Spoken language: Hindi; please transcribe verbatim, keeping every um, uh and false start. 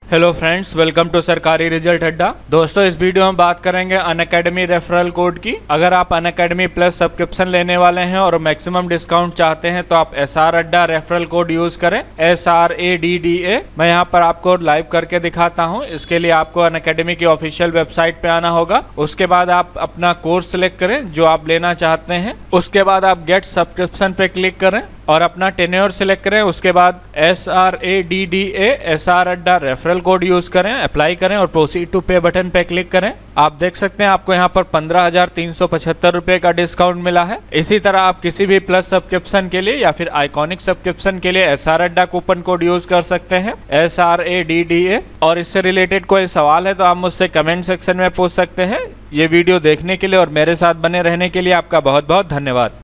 Hello friends, welcome to Sarkari result Adda. दोस्तों, इस वीडियो में बात करेंगे अनअकैडमी रेफरल कोड की। अगर आप अनअकैडमी प्लस सब्सक्रिप्शन लेने वाले हैं और मैक्सिमम डिस्काउंट चाहते हैं तो आप S R Adda referral code use करें, S R A D D A. मैं यहाँ पर आपको लाइव करके दिखाता हूँ। इसके लिए आपको अनअकैडमी की ऑफिशियल वेबसाइट पे आना होगा। उसके बाद आप अपना कोर्स सिलेक्ट करें जो आप लेना चाहते हैं। उसके बाद आप गेट सब्सक्रिप्शन पे क्लिक करें और अपना टेन्योर सिलेक्ट करें। उसके बाद S R A D D A S R Adda referral code use करें, अप्लाई करें और प्रोसीड टू पे बटन पे क्लिक करें। आप देख सकते हैं आपको यहाँ पर पंद्रह हजार तीन सौ पचहत्तर रुपए का डिस्काउंट मिला है। इसी तरह आप किसी भी प्लस सब्सक्रिप्शन के लिए या फिर आइकॉनिक सब्सक्रिप्शन के लिए S R Adda coupon code use कर सकते हैं, S R A D D A. और इससे रिलेटेड कोई सवाल है तो आप मुझसे कमेंट सेक्शन में पूछ सकते हैं। ये वीडियो देखने के लिए और मेरे साथ बने रहने के लिए आपका बहुत बहुत धन्यवाद।